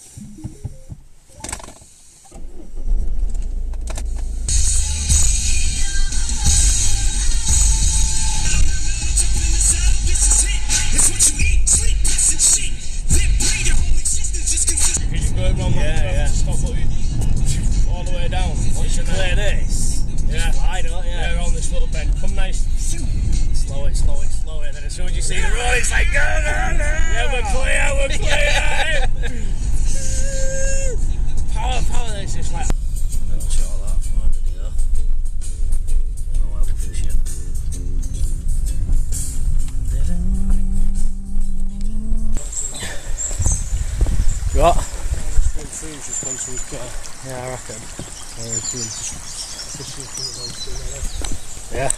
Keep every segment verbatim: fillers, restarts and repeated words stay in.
As soon as you see the roll, it's like, no, no, no. Yeah, we're clear, we're clear. Power, power, it's just like. I'm not sure of that from my video. You know why we're fishing. You what? Yeah, I reckon. Yeah.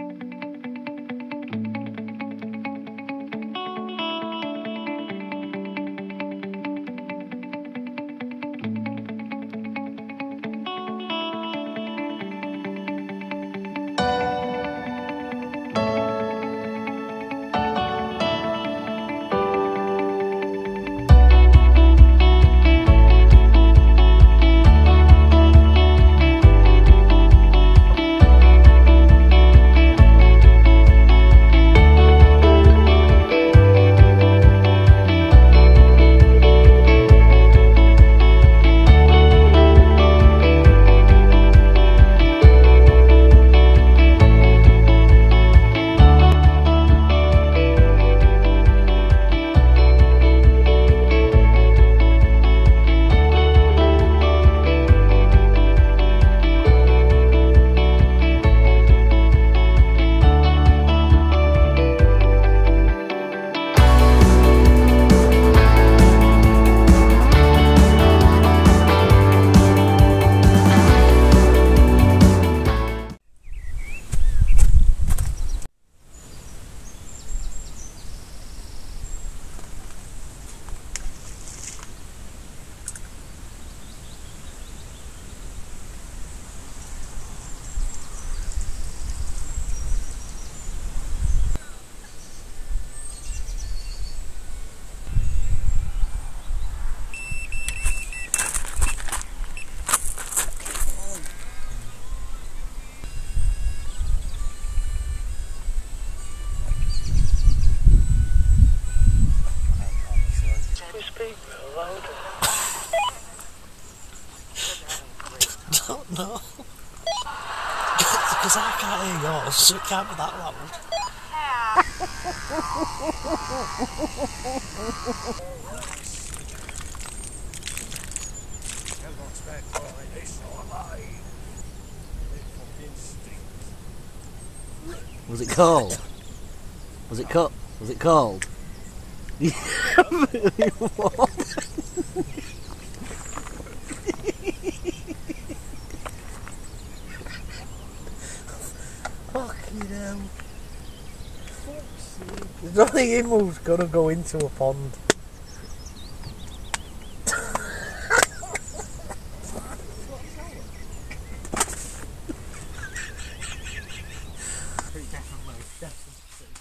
I don't know. Because I can't hear yours, so it can't be that loud. Was it cold? Was it cold? Was it cold? Yeah, really warm. Fucking hell. There's nothing in who's gonna go into a pond. Definitely, definitely.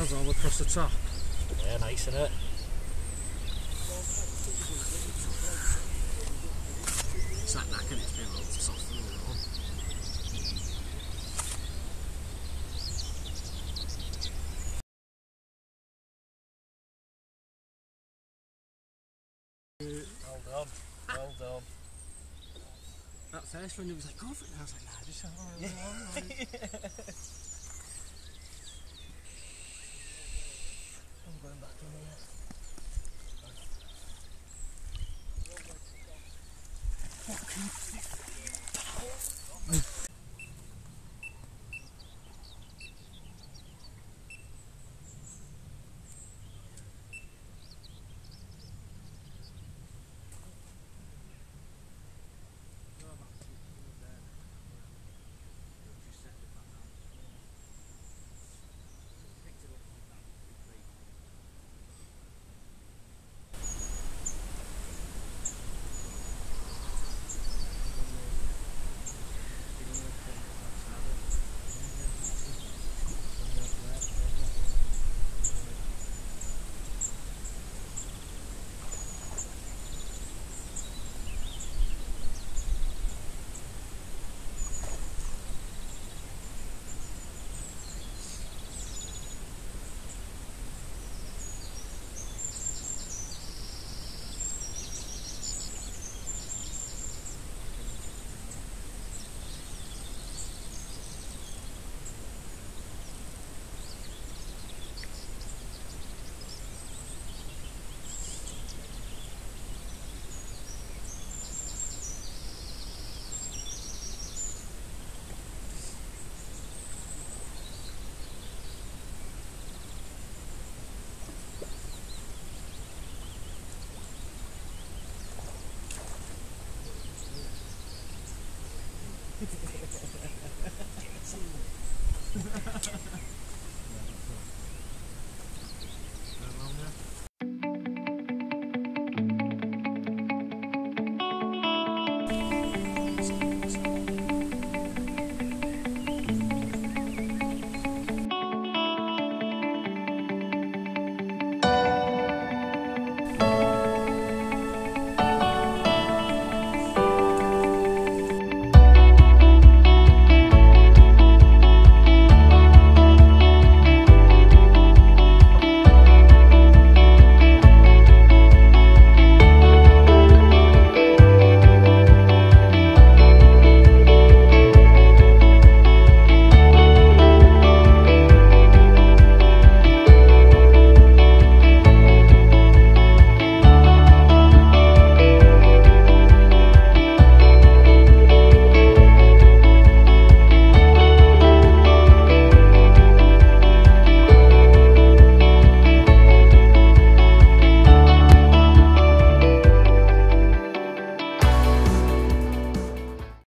scales all across the top. Yeah, nice, isn't it? It's that knack and it's been a little softer than the other one. Well done, well done. That first one, he was like, go for it. And I was like, nah, just have a Yeah. I'm going back in here.